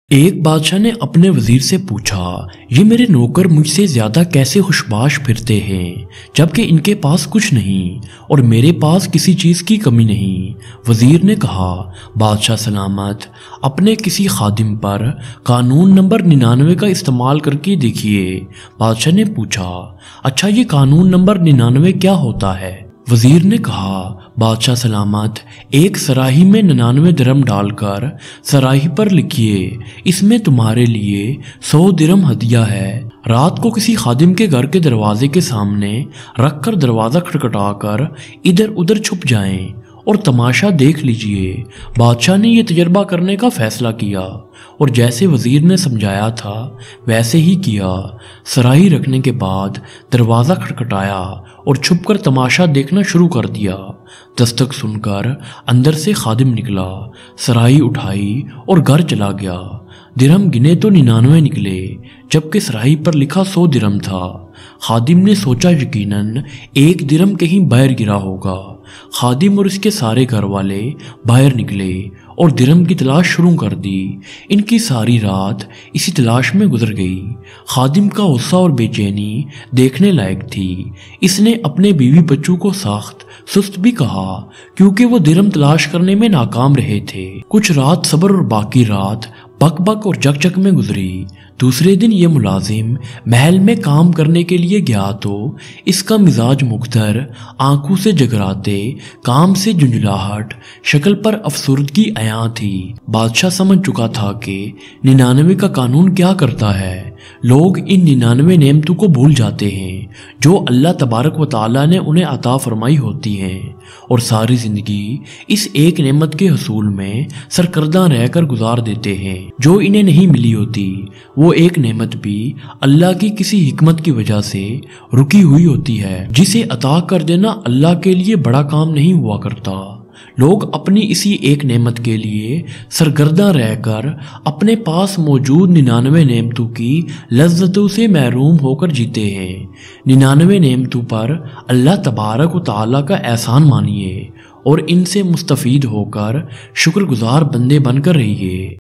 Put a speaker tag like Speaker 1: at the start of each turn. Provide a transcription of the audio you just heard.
Speaker 1: ایک بادشاہ نے اپنے وزیر سے پوچھا، یہ میرے نوکر مجھ سے زیادہ کیسے خوشباش پھرتے ہیں جبکہ ان کے پاس کچھ نہیں اور میرے پاس کسی چیز کی کمی نہیں؟ وزیر نے کہا، بادشاہ سلامت، اپنے کسی خادم پر قانون نمبر 99 کا استعمال کر کے دیکھیے۔ بادشاہ نے پوچھا، اچھا یہ قانون نمبر 99 کیا ہوتا ہے؟ وزیر نے کہا، بادشاہ سلامت، ایک سراہی میں 99 درم ڈال کر سراہی پر لکھیے، اس میں تمہارے لیے 100 درم ہدیہ ہے۔ رات کو کسی خادم کے گھر کے دروازے کے سامنے رکھ کر دروازہ کھٹکھٹا کر ادھر ادھر چھپ جائیں اور تماشا دیکھ لیجئے۔ بادشاہ نے یہ تجربہ کرنے کا فیصلہ کیا اور جیسے وزیر نے سمجھایا تھا ویسے ہی کیا۔ سراہی رکھنے کے بعد دروازہ کھٹکھٹایا اور چھپ کر تماشا دیکھنا شروع کر دیا۔ دستک سن کر اندر سے خادم نکلا، سراہی اٹھائی اور گھر چلا گیا۔ درم گنے تو 99 نکلے جبکہ سراہی پر لکھا 100 درم تھا۔ خادم نے سوچا یقیناً ایک درم کہیں باہر گرا ہوگا۔ خادم اور اس کے سارے گھر والے باہر نکلے اور درم کی تلاش شروع کر دی۔ ان کی ساری رات اسی تلاش میں گزر گئی۔ خادم کا غصہ اور بے چینی دیکھنے لائق تھی۔ اس نے اپنے بیوی بچوں کو سخت سست بھی کہا کیونکہ وہ درم تلاش کرنے میں ناکام رہے تھے۔ کچھ رات صبر اور باقی رات بک بک اور جک جک میں گزری۔ دوسرے دن یہ ملازم محل میں کام کرنے کے لیے گیا تو اس کا مزاج مختر، آنکھوں سے جگراتے، کام سے جھنجھلاہٹ، شکل پر افسردگی عیاں تھی۔ بادشاہ سمجھ چکا تھا کہ 99 کا قانون کیا کرتا ہے۔ لوگ ان 99 نعمتوں کو بھول جاتے ہیں جو اللہ تبارک و تعالیٰ نے انہیں عطا فرمائی ہوتی ہیں اور ساری زندگی اس ایک نعمت کے حصول میں سرکردہ رہ کر گزار دیتے ہیں جو انہیں نہیں ملی ہوتی۔ وہ ایک نعمت بھی اللہ کی کسی حکمت کی وجہ سے رکی ہوئی ہوتی ہے جسے عطا کر دینا اللہ کے لیے بڑا کام نہیں ہوا کرتا۔ لوگ اپنی اسی ایک نعمت کے لیے سرگرداں رہ کر اپنے پاس موجود 99 نعمتوں کی لذتوں سے محروم ہو کر جیتے ہیں۔ 99 نعمتوں پر اللہ تبارک و تعالیٰ کا احسان مانیے اور ان سے مستفید ہو کر شکر گزار بندے بن کر رہیے۔